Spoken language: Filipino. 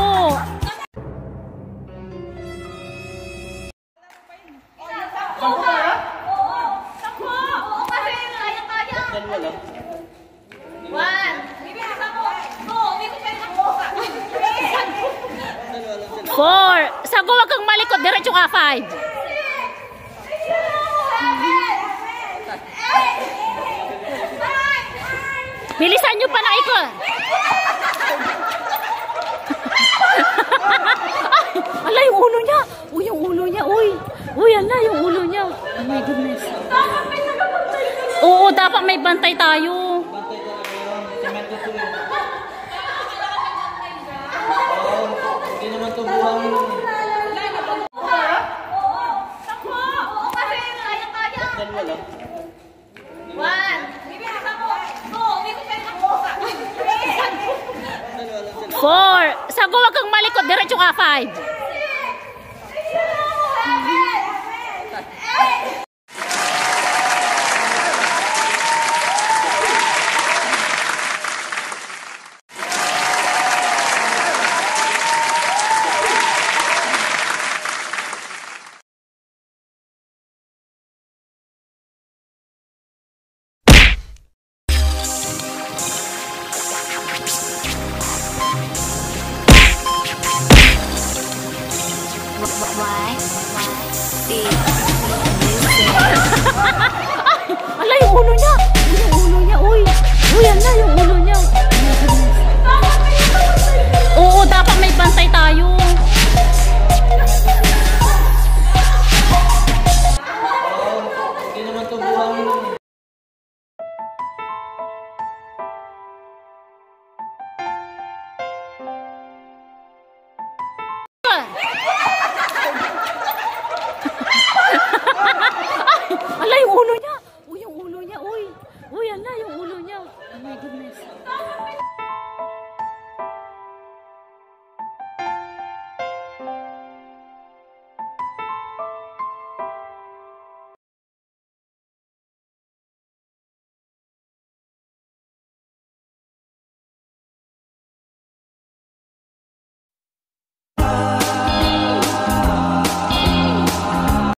Four. Sago, wag kang malikot. Diretso ka. 5. Bilisan nyo pa na ikot. Ala, yung ulo niya. Uy, yung ulo niya. Uy. Uy, ala, yung ulo niya. Oh my goodness. Oo, dapat may bantay tayo. Hindi naman ito buhangin. Dalawa lang. 4. Sago, wag kang malikot. Diretso ka. 5. Ala, yung ulo niya.